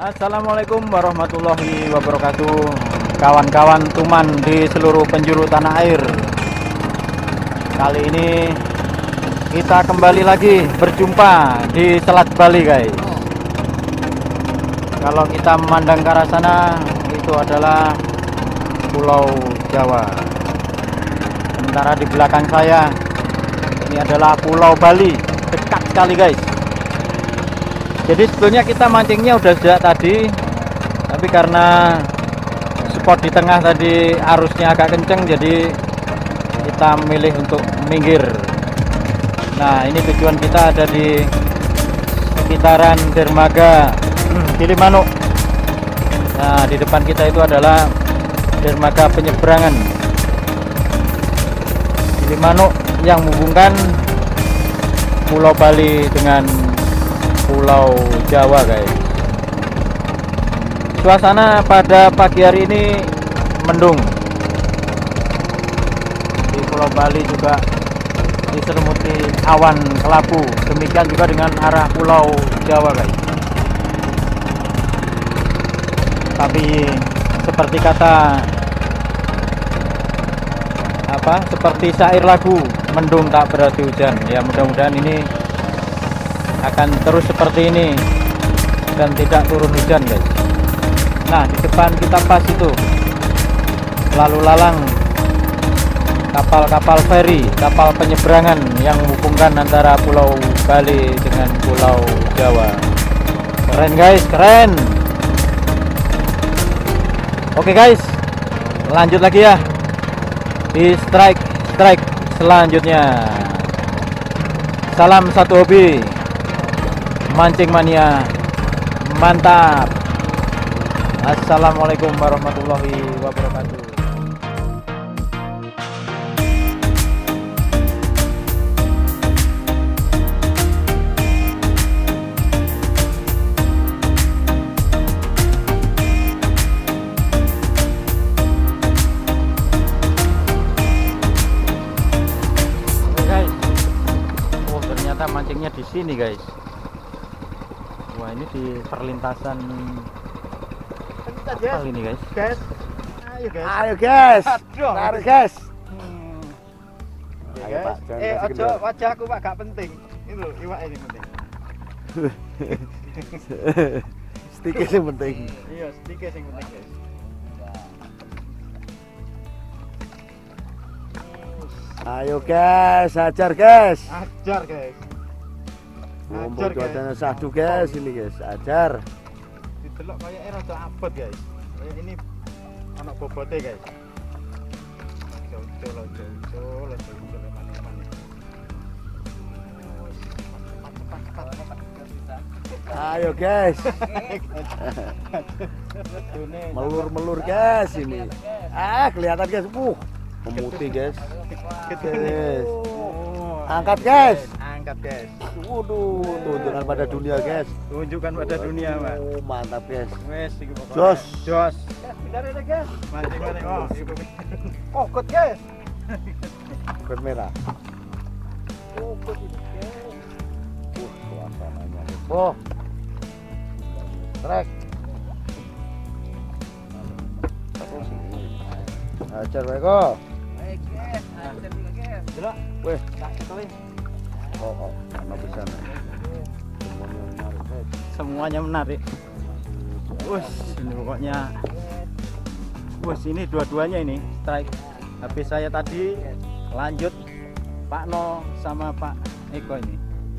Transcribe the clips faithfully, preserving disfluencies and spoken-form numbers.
Assalamualaikum warahmatullahi wabarakatuh, kawan-kawan tuman di seluruh penjuru tanah air. Kali ini kita kembali lagi berjumpa di Selat Bali, guys. Kalau kita memandang ke arah sana, itu adalah Pulau Jawa. Sementara di belakang saya ini adalah Pulau Bali, dekat sekali, guys. Jadi sebetulnya kita mancingnya udah sejak tadi, tapi karena spot di tengah tadi arusnya agak kenceng, jadi kita memilih untuk minggir. Nah, ini tujuan kita ada di sekitaran dermaga Gilimanuk. Nah, di depan kita itu adalah dermaga penyeberangan Gilimanuk yang menghubungkan Pulau Bali dengan Pulau Jawa, guys. Suasana pada pagi hari ini mendung. Di Pulau Bali juga diselimuti awan kelabu. Demikian juga dengan arah Pulau Jawa, guys. Tapi seperti kata apa? Seperti syair lagu, mendung tak berarti hujan. Ya, mudah-mudahan ini akan terus seperti ini dan tidak turun hujan, guys. Nah, di depan kita pas itu lalu lalang kapal-kapal feri, kapal penyeberangan yang menghubungkan antara Pulau Bali dengan Pulau Jawa. Keren, guys, keren. Oke, guys, lanjut lagi ya di strike strike selanjutnya. Salam satu hobi, mancing mania, mantap. Assalamualaikum warahmatullahi wabarakatuh. Oke, guys. Oh, ternyata mancingnya di sini, guys. Wah, ini di perlintasan apa ini, guys? Guys, ayo guys, Ayo guys, Aduh. tarik guys. Hmm. Ayo, Guys. Pak, jangan Eh, kasih ojo kendor. wajahku Pak, gak penting. Ini loh, iwak ini penting. Stiker yang penting. Iya, sedikit yang penting, guys. Ayo guys, ajar guys. Ajar, guys. Mumpung Ajar, guys. cuacanya sahdu guys, ini guys, ajar. Didelok kayaknya rada abot, guys. Kayak ini anak bobote, guys. Jauh-jauh, jauh-jauh, jauh-jauh, mana-mana. Ayo guys, melur-melur guys ini. Ah, kelihatan guys, uh, memutih guys. Guys, angkat guys. Angkat, guys. Waduh, tunjukkan pada dunia guys. Tunjukkan pada dunia, Pak. Oh, mantap guys. Wes, iki pokoknya. Jos. Jos. Bentar ya, guys. Mancing-mancing. Oh, kokot, guys. Kod merah. Kokot ini guys. Uh, suasananya guys. Oh. Trek. Ajar Beko. Baik, guys. Ajar juga, guys. Delok. Weh, Tak ketoli. oh, oh, mana bisa nih? Semuanya menarik guys. Semuanya menarik. Wus, ini pokoknya. Wus, ini dua-duanya ini strike. Habis saya tadi lanjut Pak No sama Pak Eko ini.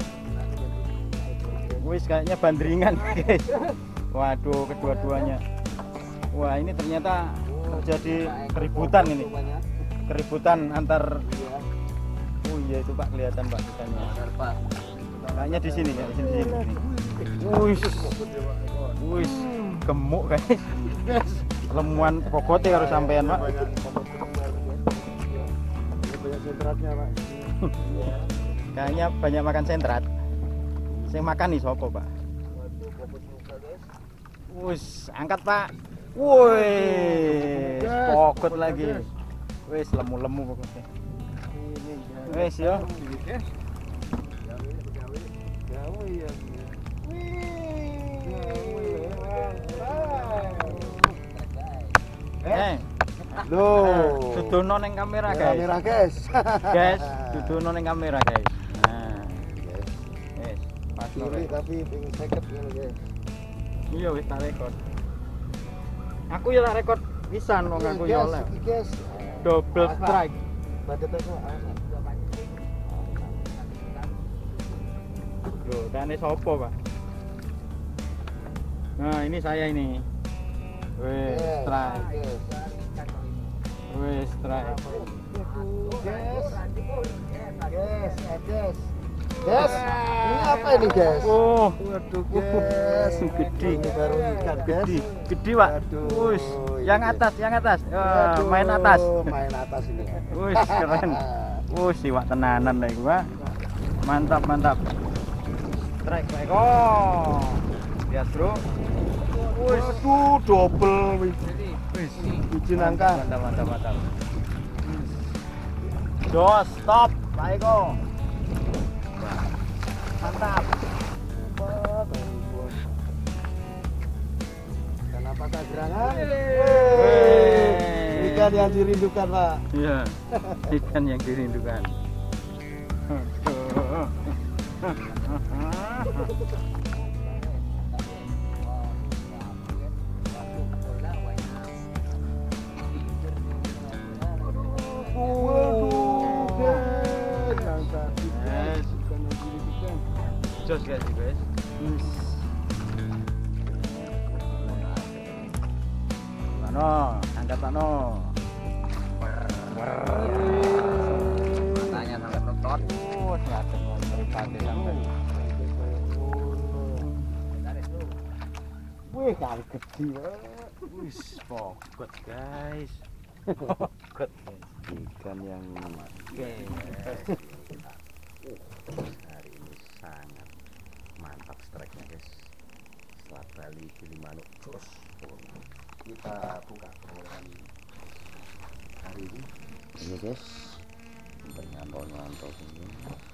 Wis kayaknya bandringan, guys. Waduh, kedua-duanya. Wah, ini ternyata terjadi keributan ini. Keributan antar. Oh iya, itu Pak, kelihatan Pak ikannya. Kayaknya di sini ya, di sini. Di sini. Wis. Wis, gemuk, guys. Lemuan kokote harus sampean, Pak. Banyak sentratnya Pak. Kayaknya banyak makan sentrat. Saya makan nih sopo, Pak. Wis, angkat, Pak. Wih, pokot lagi. Wis, lemu-lemu pokoknya. Wis yo. Eh, Loh. dudono ning kamera, guys. Kamera, guys. Guys, dudono ning kamera, guys. Nah, Guys. wis, pas Ini nore. tapi ping seket ngono, guys. Iya wis tak rekod. Aku ya tak rekod pisan wong aku ya oleh. Iki, guys. Double strike. Badhe teko awasan. Loh, tane sapa, Pak? Nah, ini saya ini. Wes, strike. Wes, strike. Guys. Guys, guys. Guys, ini apa ini, guys? Oh, Waduh, guys. gede. Ini baru ikan, guys. Gede, gede, Pak. Aduh, Wus, yang ini. atas, yang atas. Wah, Aduh, main atas. Main atas ini. Wus, keren. Wus, iwak tenanan lagi, Pak. Mantap, mantap. Strike, Pak. Oh. Bias, Bro. Wus, Waduh, double. wis. Biji nangka. Mantap, mantap, mantap. Dos, stop. Pak Eko. Mantap. Kenapa tak gerangan? Wey. Ikan yang dirindukan, Pak. Iya, ikan yang dirindukan. Waduh, guys. Nangka Yes. ikan yang dirindukan. Jos guys, guys. Mano, angkat mano. Matanya sampai nonton. Oh, ternyata mau berpati sampai. Wih, kali gede banget. Wis, pokok guys. Pokok. Ikan yang Oke. hari ini sangat mantap strike-nya, guys. Selat Bali Gilimanuk jos. Kita buka permulaan hari ini. Ini, guys. Sampai nyantol-nyantol ini.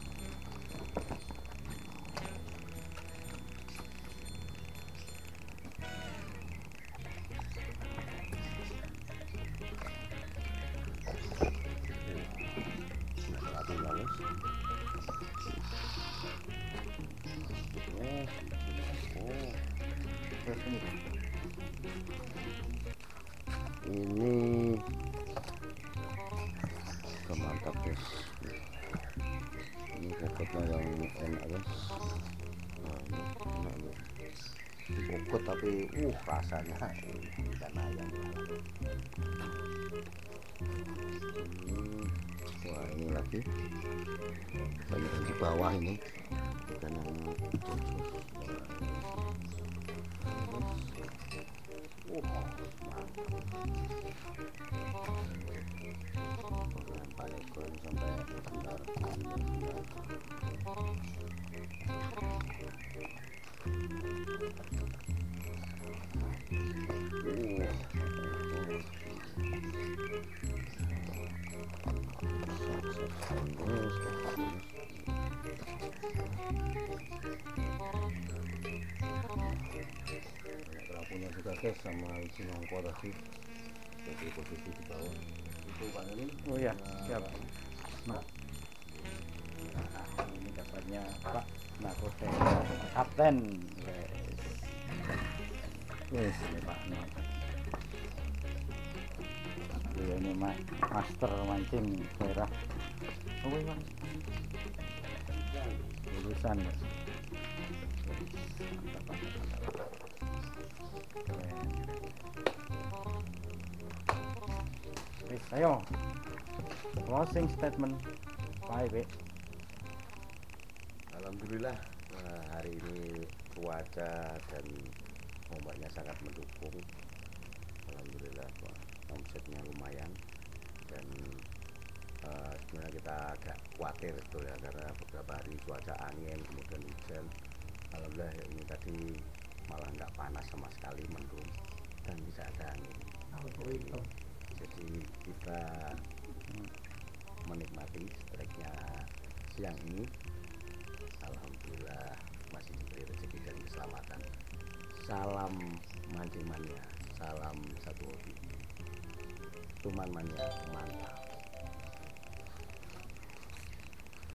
Ini mantap, guys. Ini kokotnya yang enak, guys. Nah, ini enak, guys. Kokot tapi uh rasanya ikan ayam. Hmm, wah, ini lagi banyak di bawah ini ikan yang uh paling kurang sampai sebentar. Punya juga, guys, sama isi nongko tadi jadi posisi di bawah itu Pak Nilin. Oh ya, siap. Nah, ini dapatnya Pak Nakote Kapten. Wes, ini Pak. Dia ini mas master mancing daerah. Oh iya, lulusan. Wis, ayo. Closing statement. Baik, Alhamdulillah, nah, hari ini cuaca dan ombaknya sangat mendukung. Alhamdulillah, omsetnya lumayan dan uh, sebenarnya kita agak khawatir betul ya karena beberapa hari cuaca angin kemudian hujan. Alhamdulillah ini tadi malah nggak panas sama sekali, mendung dan bisa ada angin. Jadi kita menikmati strike-nya siang ini. Alhamdulillah masih diberi rezeki dan keselamatan. Salam mancing mania, salam satu hobi. Tuman mania, mantap.